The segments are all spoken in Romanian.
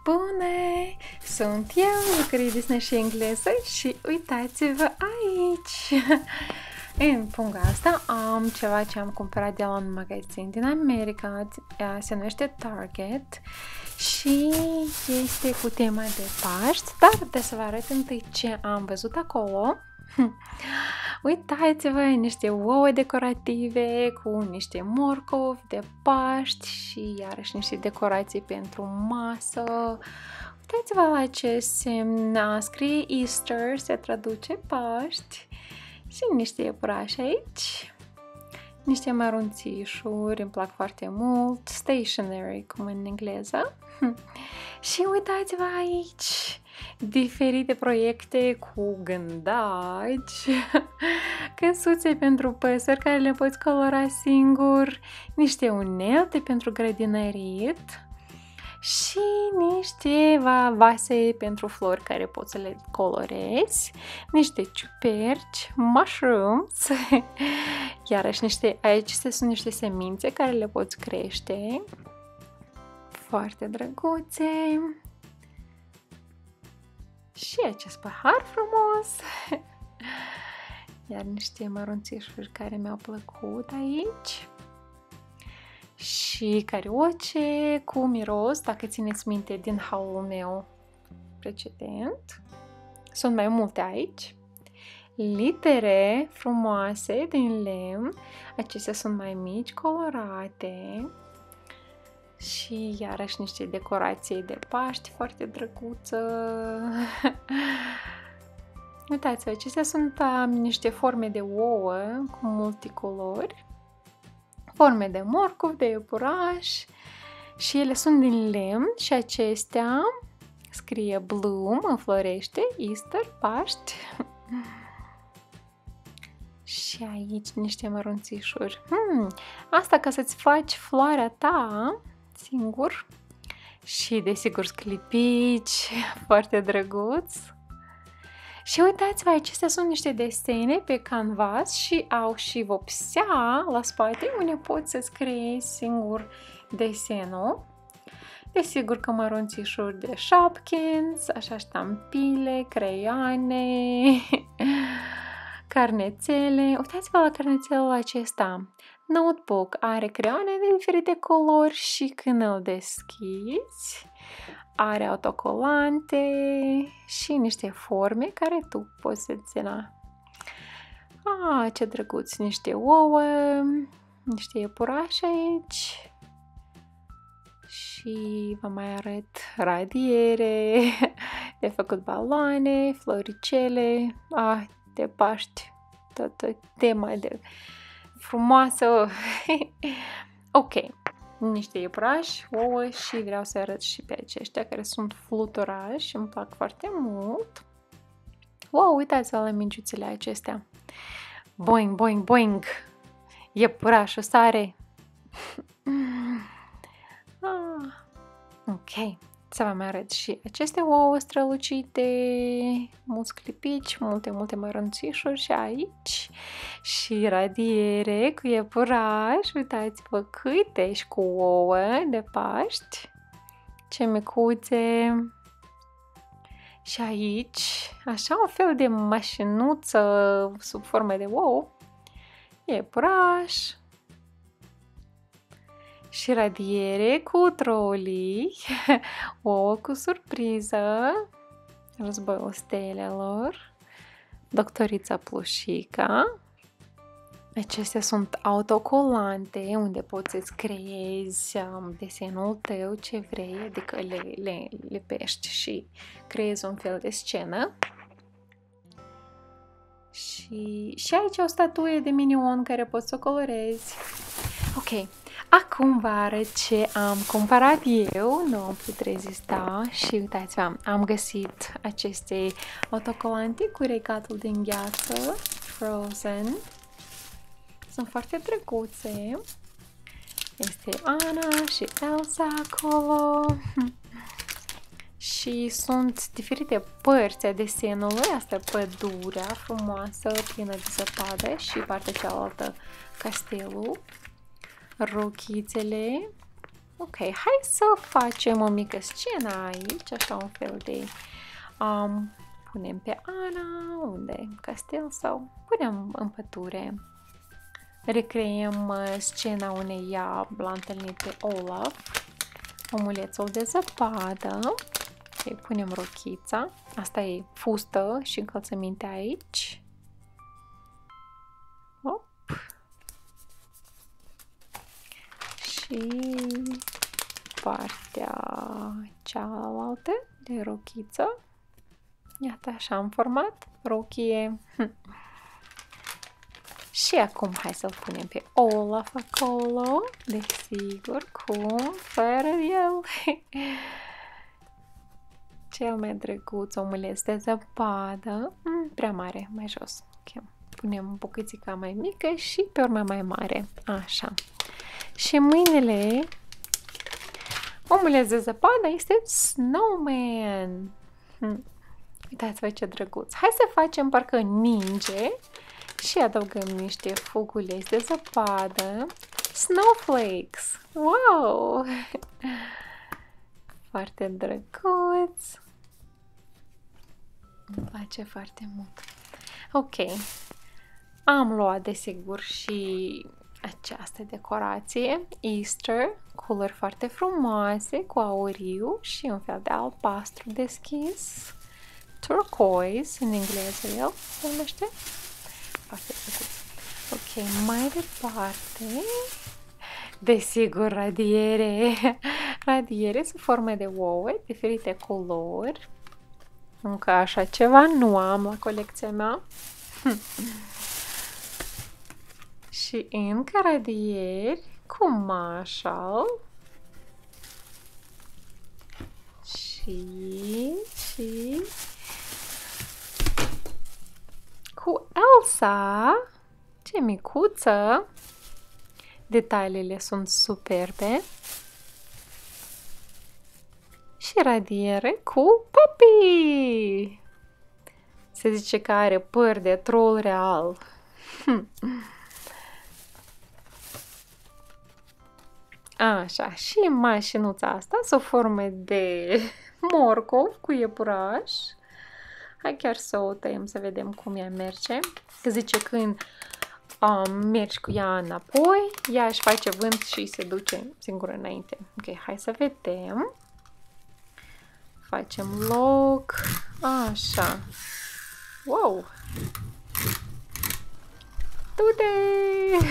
Bune! Sunt eu, Lucrării Disney și engleză și uitați-vă aici! În punga asta am ceva ce am cumpărat de la un magazin din America, se numește Target și este cu tema de Paști, dar de să vă arăt întâi ce am văzut acolo. Uitați-vă, niște ouă decorative cu niște morcovi de Paști și iarăși niște decorații pentru masă. Uitați-vă la ce semn, scrie Easter, se traduce Paști, și niște iepurași aici, niște mărunțișuri, îmi plac foarte mult, stationery, cum în engleză. Și uitați-vă aici, diferite proiecte cu gândaci, căsuțe pentru păsări care le poți colora singur, niște unelte pentru grădinărit și niște vase pentru flori care poți să le colorezi, niște ciuperci, mushrooms, iarăși aici sunt niște semințe care le poți crește, foarte drăguțe. Și acest pahar frumos. Iar niște mărunțișuri care mi-au plăcut aici. Și carioce cu miros, dacă țineți minte din haulul meu precedent. Sunt mai multe aici. Litere frumoase din lemn. Acestea sunt mai mici, colorate. Și iarăși niște decorații de Paști foarte drăguță. Uitați-vă, acestea sunt niște forme de ouă cu multicolori, forme de morcov, de iepuraș și ele sunt din lemn și acestea scrie Bloom, înflorește, Easter, Paști. Și aici niște mărunțișuri. Asta ca să-ți faci floarea ta singur. Și desigur sclipici, foarte drăguț. Și uitați-vă, acestea sunt niște desene pe canvas și au și vopsea la spate unde poți să-ți creezi singur desenul. Desigur că mărunțișuri de Shopkins, așa ștampile, creioane, carnețele. Uitați-vă la carnețelul acesta. Notebook are creioane de diferite culori și când îl deschizi are autocolante și niște forme care tu poți desenea. Ce drăguț! Niște ouă, niște iepurași aici și vă mai arăt radiere, de făcut baloane, floricele, de Paști, toată tema de frumoasă. Ok, niște iepurași, ouă și vreau să arăt și pe aceștia care sunt fluturași și îmi plac foarte mult. Wow, uitați-vă la mingiuțele acestea. Boing, boing, boing! Iepurașul sare! Ok, să vă mai arăt și aceste ouă strălucite, mulți clipici, multe mărunțișuri și aici. Și radiere cu iepuraș, uitați-vă câte și cu ouă de Paști. Ce micuțe! Și aici, așa un fel de mașinuță sub formă de ou, iepuraș. Și radiere cu trolii, ouă cu surpriză, războiul stelelor, doctorița Plușica. Acestea sunt autocolante unde poți să-ți creezi desenul tău ce vrei, adică le lipești și creezi un fel de scenă. Și aici o statuie de minion care poți să o colorezi. Ok, acum vă arăt ce am cumpărat eu, nu am putut rezista și uitați-vă, am găsit aceste autocolante cu regatul din gheață, Frozen. Sunt foarte drăguțe. Este Anna și Elsa acolo. Și sunt diferite părți a desenului. Asta e pădurea frumoasă, plină de zăpadă și partea cealaltă castelul. Rochițele Ok, hai să facem o mică scenă aici, așa un fel de... punem pe Ana, unde? Castel sau punem în pădure. Recreăm scena unei ea l-a întâlnit pe Olaf, omulețul de zăpadă. Okay, punem rochița. Asta e fustă și încălțăminte aici. Op. Și partea cealaltă de rochiță. Iată, așa am format rochie. Și acum hai să-l punem pe Olaf acolo. Desigur, cum? Fără el. Cel mai drăguț omuleț de zăpadă. Prea mare, mai jos. Okay. Punem o bucățică mai mică și pe urmă mai mare. Așa. Și mâinile omuleț de zăpadă este snowman. Uitați-vă ce drăguț. Hai să facem parcă ninge și adăugăm niște foculeți de zăpadă. Snowflakes. Wow! Foarte drăguț. Îmi place foarte mult. Ok. Am luat desigur și această decorație. Easter. Culori foarte frumoase cu auriu și un fel de albastru deschis. Turquoise, în engleză el se numește. Foarte drăguț. Ok, mai departe. Desigur, radiere. Radiere sub formă de ouă, diferite culori. Încă așa ceva nu am la colecția mea. Și încă radieri cu Marshall. Și cu Elsa. Ce micuță! Detaliile sunt superbe. Și radiere cu Puppy! Se zice că are păr de troll real. Așa, și mașinuța asta sub formă de morcov cu iepuraș. Hai chiar să o tăiem să vedem cum ea merge. Se zice când mergi cu ea înapoi, ea își face vânt și se duce singură înainte. Ok, hai să vedem. Facem loc. Așa. Wow! Du-te!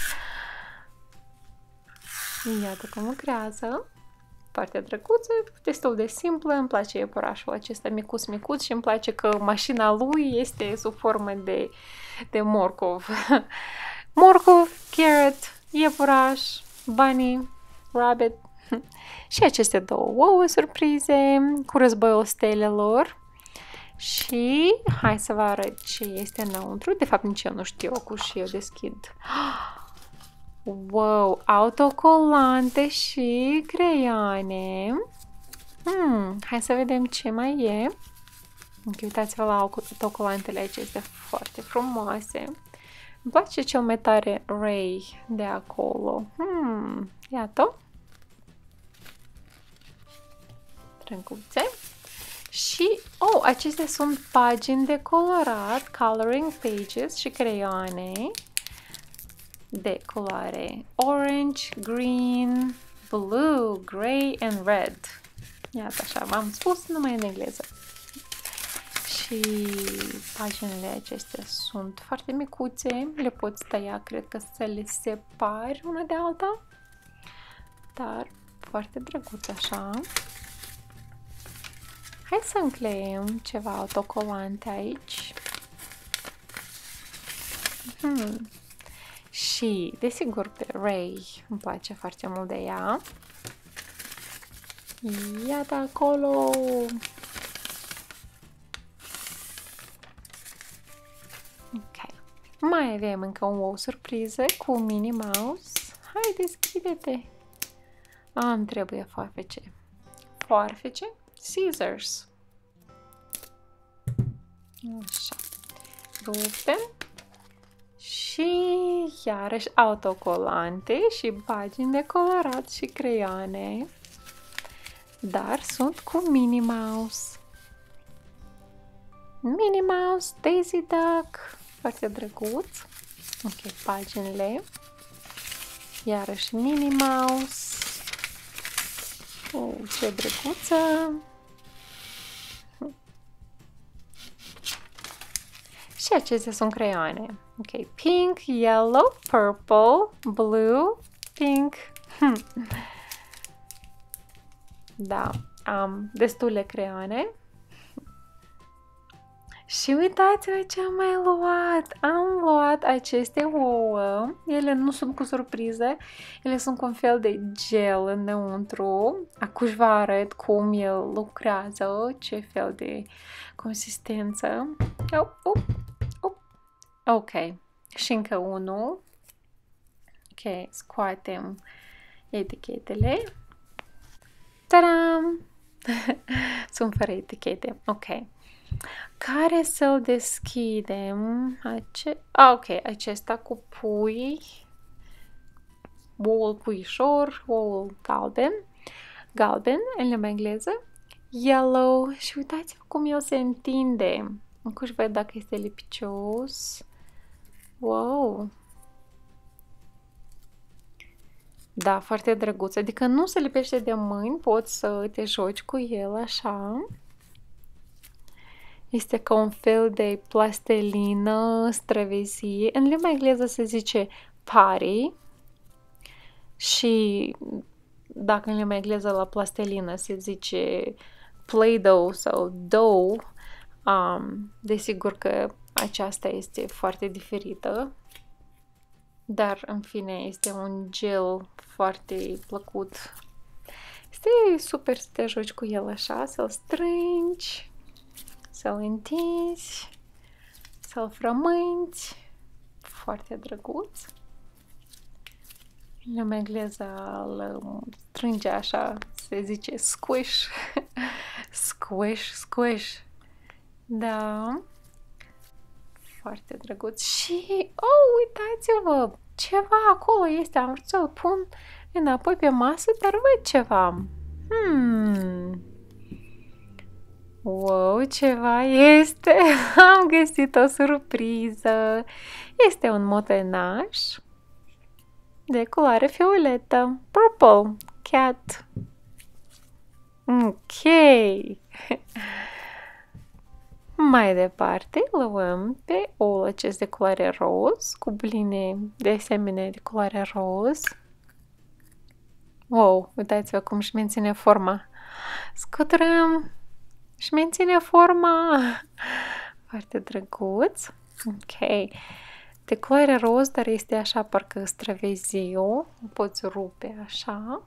Iată cum lucrează. Foarte drăguță, destul de simplă. Îmi place iepurașul acesta micuț și îmi place că mașina lui este sub formă de morcov. Morcov, carrot, iepuraș, bunny, rabbit. Și aceste două ouă surprize cu războiul stelelor. Și hai să vă arăt ce este înăuntru. De fapt, nici eu nu știu, acum și eu deschid. Wow, autocolante și creioane. Hai să vedem ce mai e. Uitați-vă la autocolantele acestea foarte frumoase. Îmi place cel mai tare Ray de acolo. Iată. Drăguțe. Și, acestea sunt pagini de colorat, coloring pages și creioane de culoare orange, green, blue, grey and red. Iată așa, v-am spus numai în engleză. Și paginile acestea sunt foarte micuțe, le poți tăia, cred că să le separi una de alta, dar foarte drăguț așa. Hai să încleiem ceva autocolante aici. Și, desigur, pe Ray îmi place foarte mult de ea. Iată acolo! Ok. Mai avem încă un ou surpriză cu Minnie Mouse. Hai, deschide-te! Îmi trebuie foarfece. Foarfece? Scissors. Așa. Rupem. Și iarăși autocolante și pagini de colorat și creioane. Dar sunt cu Minnie Mouse. Minnie Mouse, Daisy Duck, foarte drăguț. Ok, paginile. Iarăși Minnie Mouse. Ce drăguță! Și acestea sunt creioane. Ok, pink, yellow, purple, blue, pink. Da, am destule creioane. Și uitați-vă ce am mai luat! Am luat aceste ouă. Ele nu sunt cu surpriză. Ele sunt cu un fel de gel înăuntru. Acum vă arăt cum el lucrează, ce fel de consistență. Ok. Și încă unul. Ok, scoatem etichetele. Tadam! Sunt fără etichete. Ok. Care să-l deschidem? Ok, acesta cu pui. Oul puișor, oul galben. Galben, în limba engleză. Yellow. Și uitați-vă cum el se întinde. Încă și văd dacă este lipicios. Wow! Da, foarte drăguț. Adică nu se lipește de mâini, poți să te joci cu el așa. Este ca un fel de plastelină, străvezie. În limba engleză se zice pari. Și dacă în limba engleză la plastelină se zice Play-Doh sau dough, desigur că aceasta este foarte diferită. Dar, în fine, este un gel foarte plăcut. Este super să te joci cu el așa, să-l strângi, să-l întinzi, să-l frămânți. Foarte drăguț. În limba engleză îl strânge așa, se zice squish. Squish, squish. Da. Foarte drăguț. Și, uitați-vă, ceva acolo este. Am vrut să-l pun înapoi pe masă, dar văd ceva. Wow, ceva este. Am găsit o surpriză. Este un motenaș de culoare violetă. Purple cat. Ok. Mai departe, luăm pe oul acest de culoare roz, cu bline de asemenea de culoare roz. Wow, uitați-vă cum își menține forma. Scuturăm și menține forma. Foarte drăguț. Ok. De culoare roz, dar este așa parcă străveziu. O poți rupe așa.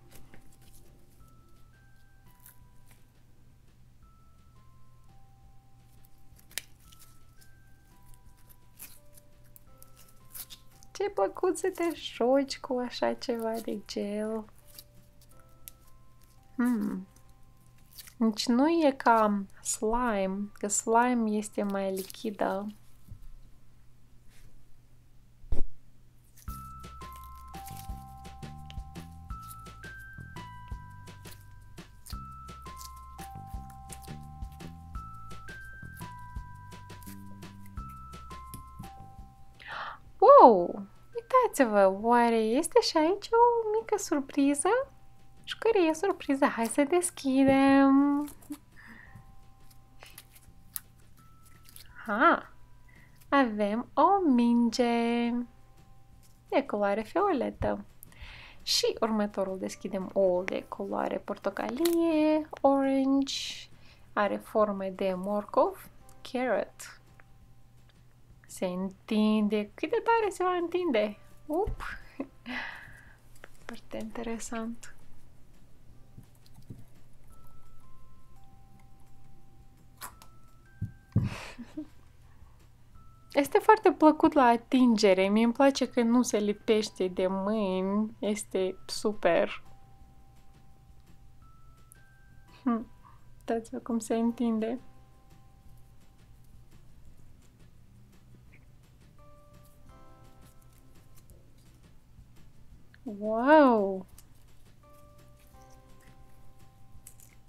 Ce plăcut să te joci cu așa ceva de gel. Deci nu e ca slime, că slime este mai lichidă. Wow! Uitați-vă, oare este și aici o mică surpriză? Și care e surpriza? Hai să deschidem! Avem o minge de culoare violetă. Și următorul deschidem oul de culoare portocalie, orange, are forme de morcov, carrot. Se întinde. Cât de tare se va întinde? Foarte interesant. Este foarte plăcut la atingere. Mie îmi place că nu se lipește de mâini. Este super. Uitați-vă cum se întinde. Wow!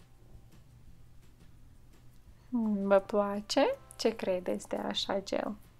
Vă place? Ce credeți de așa gel?